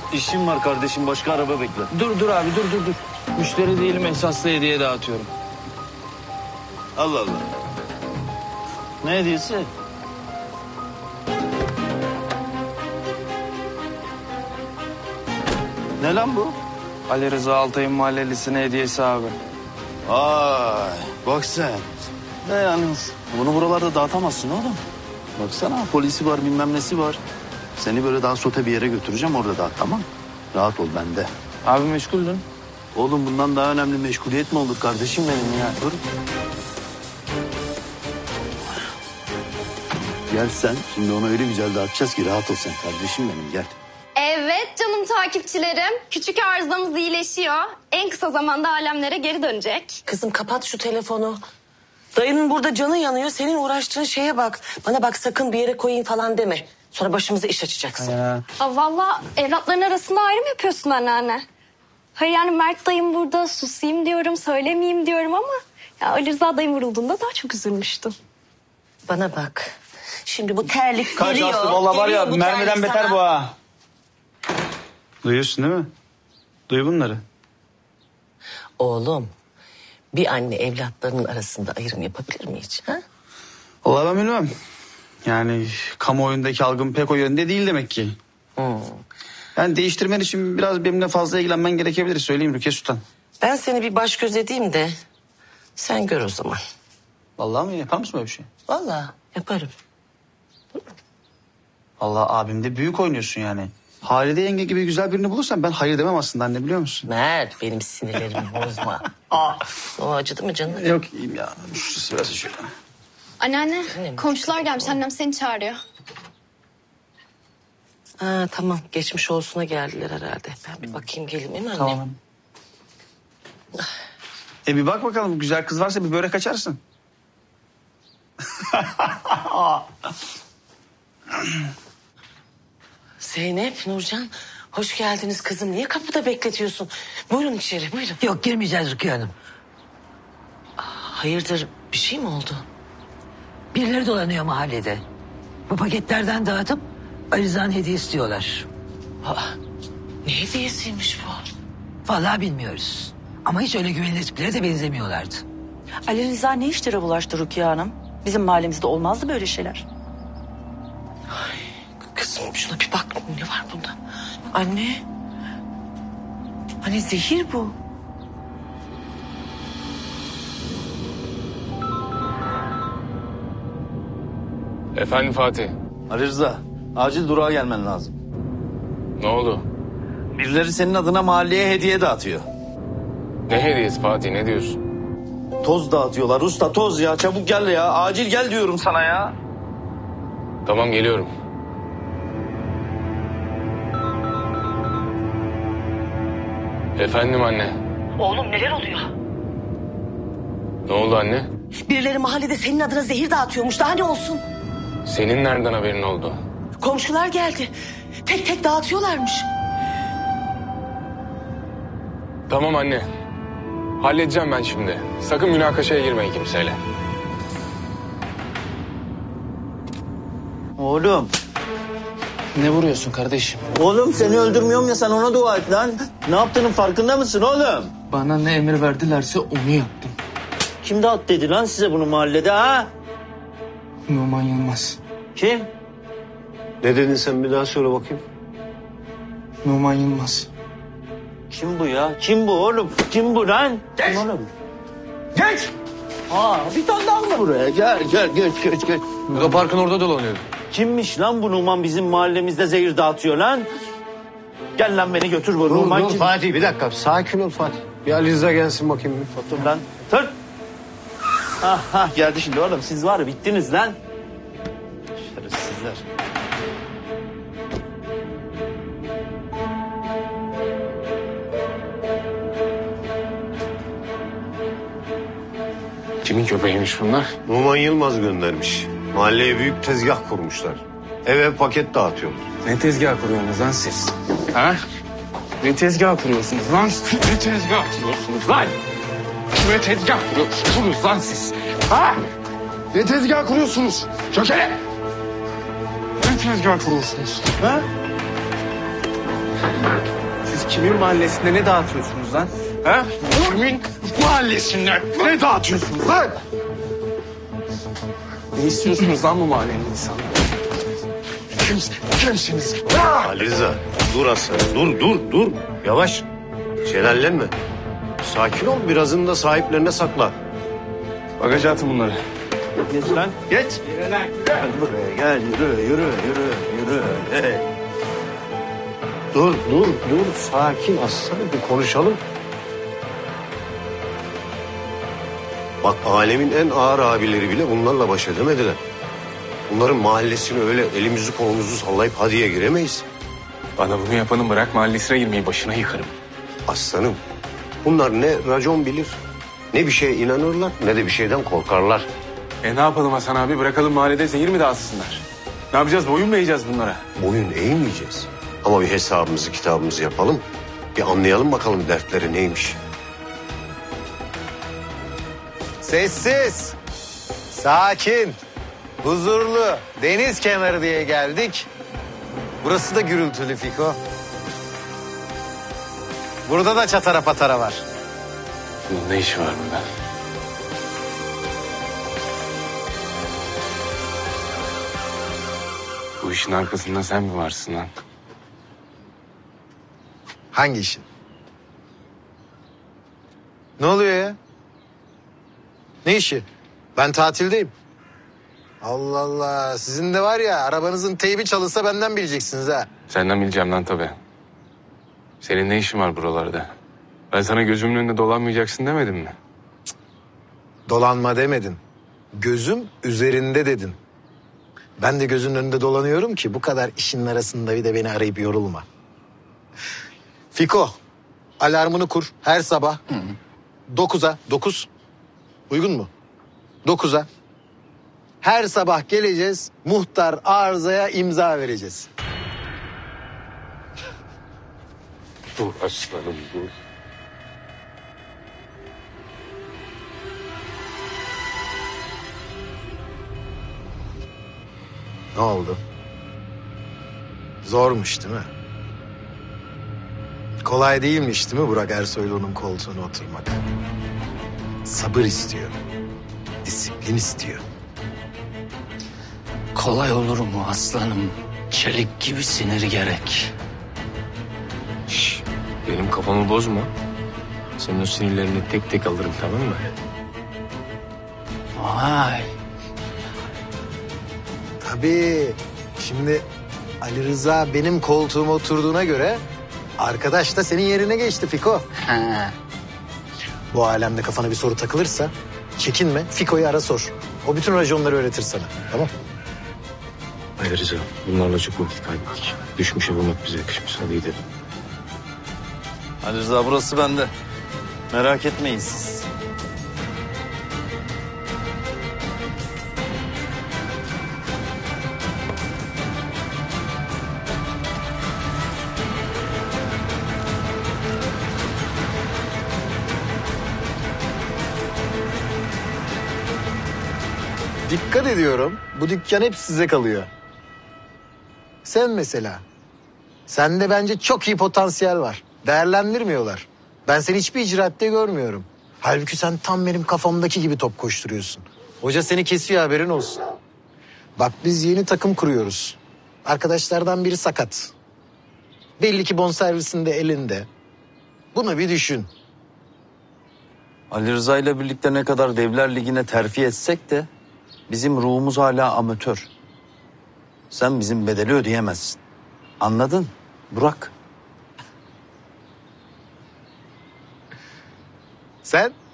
İşim var kardeşim, başka araba bekle. Dur abi dur. Müşteri değilim, esaslı hediye dağıtıyorum. Allah Allah. Ne hediyesi? Ne lan bu? Ali Rıza Altay'ın mahallelisine hediyesi abi. Ay bak sen. Ne yalnız? Bunu buralarda dağıtamazsın oğlum. Baksana polisi var bilmem nesi var. Seni böyle daha sote bir yere götüreceğim, orada dağıt, tamam. Rahat ol bende. Abi meşguldün. Oğlum bundan daha önemli meşguliyet mi olur kardeşim benim ya? Dur. Gel sen. Şimdi onu öyle güzel dağıtacağız ki rahat ol sen kardeşim benim, gel. Evet canım takipçilerim. Küçük arızamız iyileşiyor. En kısa zamanda alemlere geri dönecek. Kızım kapat şu telefonu. Dayının burada canı yanıyor. Senin uğraştığın şeye bak. Bana bak sakın bir yere koyayım falan deme. Sonra başımıza iş açacaksın. Vallahi evlatların arasında ayrım yapıyorsun anneanne. Hayır yani Mert dayım burada, susayım diyorum, söylemeyeyim diyorum ama... ya Ali Rıza dayım vurulduğunda daha çok üzülmüştüm. Bana bak. Şimdi bu terlik Kaç geliyor. Aslı valla var ya, geliyor bu mermiden terlik beter sana. bu ha. Duyuyorsun değil mi? Duy bunları. Oğlum bir anne evlatlarının arasında ayrım yapabilir mi hiç? Ha? Vallahi ben bilmem. Yani kamuoyundaki algım pek o yönde değil demek ki. Yani değiştirmen için biraz benimle fazla ilgilenmen gerekebilir, söyleyeyim Rukiye Sultan. Ben seni bir baş göz edeyim de sen gör o zaman. Vallahi mi? Yapar mısın böyle bir şey? Vallahi yaparım. Vallahi abimde büyük oynuyorsun yani. Halide yenge gibi güzel birini bulursan ben hayır demem aslında anne, biliyor musun? Mert benim sinirlerimi bozma. O acıdı mı canım? Yok iyiyim ya. Şurası biraz şöyle. Anneanne, Annem. komşular gelmiş. Annem seni çağırıyor. Ha, tamam geçmiş olsuna geldiler herhalde. Ben bir bakayım geleyim değil mi anne? Tamam. Bir bak bakalım, güzel kız varsa bir börek açarsın. Zeynep, Nurcan hoş geldiniz kızım. Niye kapıda bekletiyorsun? Buyurun içeri buyurun. Yok girmeyeceğiz Rukiye Hanım. Hayırdır bir şey mi oldu? Birileri dolanıyor mahallede. Bu paketlerden dağıtıp Ali Rıza'nın hediye istiyorlar. Ne hediyesiymiş bu? Vallahi bilmiyoruz. Ama hiç öyle güvenilir tiplere de benzemiyorlardı. Ali Rıza ne işlere bulaştı Rukiye Hanım? Bizim mahallemizde olmazdı böyle şeyler. Kızım şuna bir bak ne var bunda? Anne. Anne zehir bu. Efendim Fatih, Ali Rıza, acil durağa gelmen lazım. ne oldu? Birileri senin adına mahalleye hediye dağıtıyor. Ne hediyesi Fatih, ne diyorsun? Toz dağıtıyorlar usta, toz ya. Çabuk gel ya. Acil gel diyorum sana ya. Tamam geliyorum. Efendim anne. Oğlum neler oluyor? Ne oldu anne? Birileri mahallede senin adına zehir dağıtıyormuş. Daha ne olsun? Senin nereden haberin oldu? Komşular geldi. Tek tek dağıtıyorlarmış. Tamam anne. Halledeceğim ben şimdi. Sakın münakaşaya girmeyin kimseyle. Oğlum. Ne vuruyorsun kardeşim? Oğlum seni öldürmüyorum ya, sen ona dua et lan. Ne yaptığının farkında mısın oğlum? Bana ne emir verdilerse onu yaptım. Kim dağıt dedi lan size bunu mahallede ha? Numan Yılmaz. Kim? Ne dedin sen, bir daha söyle bakayım. Numan Yılmaz. Kim bu ya? Kim bu oğlum? Kim bu lan? Geç. Kim oğlum? Geç. Bir tane daha mı buraya? Gel geç. Parkın orada dolanıyor. Kimmiş lan bu Numan, bizim mahallemizde zehir dağıtıyor lan? Gel lan beni götür bu Numan Dur kim? Fatih, bir dakika, sakin ol Fatih. Bir Ali Rıza gelsin bakayım. Dur lan. Tır. Geldi şimdi oğlum, siz var ya bittiniz lan. Şerefsizler. Kimin köpeğiymiş bunlar? Numan Yılmaz göndermiş. Mahalleye büyük tezgah kurmuşlar. Eve paket dağıtıyorlar. Ne tezgah kuruyorsunuz lan siz? Ha? Ne tezgah kuruyorsunuz lan? Ne tezgah kuruyorsunuz lan? Ne tezgah kuruyorsunuz lan siz? Ha? Ne tezgah kuruyorsunuz? Çökele! Ne tezgah kuruyorsunuz? Ha? Siz kimin mahallesinde ne dağıtıyorsunuz lan? Ha? Kimin mahallesinde ne dağıtıyorsunuz lan? Ne istiyorsunuz lan bu mahallenin insanları? Kimsiniz? Ali Rıza dur aslanım dur. Yavaş. Şelallenme. Sakin ol birazını da sahiplerine sakla. Bagaja atın bunları. Geç lan geç. Gel buraya gel yürü. Hey. Dur sakin aslanım bir konuşalım. Bak alemin en ağır abileri bile bunlarla baş edemediler. Bunların mahallesini öyle elimizi kolumuzu sallayıp hadiye giremeyiz. Bana bunu yapanın bırak mahallesine girmeyi başına yıkarım. Aslanım bunlar ne racon bilir ne bir şeye inanırlar ne de bir şeyden korkarlar. Ne yapalım Hasan abi? Bırakalım mahallede zehir mi dağıtsınlar? Ne yapacağız? Boyun mu eğeceğiz bunlara? Boyun eğmeyeceğiz. Ama bir hesabımızı kitabımızı yapalım. Bir anlayalım bakalım dertleri neymiş. Sessiz, sakin, huzurlu, deniz kenarı diye geldik. Burası da gürültülü Fiko. Burada da çatara patara var. Bunun ne işi var burada? Bu işin arkasında sen mi varsın lan? Hangi işin? Ne oluyor ya? Ne işi? Ben tatildeyim. Allah Allah. Sizin de var ya arabanızın teybi çalınsa benden bileceksiniz ha. Senden bileceğim lan tabii. Senin ne işin var buralarda? Ben sana gözümün önünde dolanmayacaksın demedim mi? Dolanma demedin. Gözüm üzerinde dedin. Ben de gözünün önünde dolanıyorum ki bu kadar işin arasında bir de beni arayıp yorulma. Fiko, alarmını kur her sabah. 9'a, 9. Uygun mu? 9'a. Her sabah geleceğiz, muhtar arızaya imza vereceğiz. Dur aslanım dur. Ne oldu? Zormuş değil mi? Kolay değilmiş değil mi Burak Ersoylu'nun koltuğuna oturmak? Sabır istiyor. Disiplin istiyor. Kolay olur mu aslanım? Çelik gibi sinir gerek. Şş, benim kafamı bozma. Senin o sinirlerini tek tek alırım, tamam mı? Vay. Tabii. Şimdi Ali Rıza benim koltuğuma oturduğuna göre arkadaş da senin yerine geçti Fiko. He. Bu alemde kafana bir soru takılırsa çekinme, Fiko'yu ara sor. O bütün raconları öğretir sana. Tamam? Hayır Rıza, bunlarla çok vakit kaybettik. Düşmüşe vurmak bize yakışmış. Hadi gidelim. Ali Rıza burası bende. Merak etmeyin siz. Dikkat ediyorum. Bu dükkan hep size kalıyor. Sen mesela. Sende bence çok iyi potansiyel var. Değerlendirmiyorlar. Ben seni hiçbir icraatte görmüyorum. Halbuki sen tam benim kafamdaki gibi top koşturuyorsun. Hoca seni kesiyor haberin olsun. Bak biz yeni takım kuruyoruz. Arkadaşlardan biri sakat. Belli ki bonservisinde elinde. Bunu bir düşün. Ali Rıza ile birlikte ne kadar Devler Ligi'ne terfi etsek de bizim ruhumuz hala amatör. Sen bizim bedeli ödeyemezsin. Anladın Burak? Sen?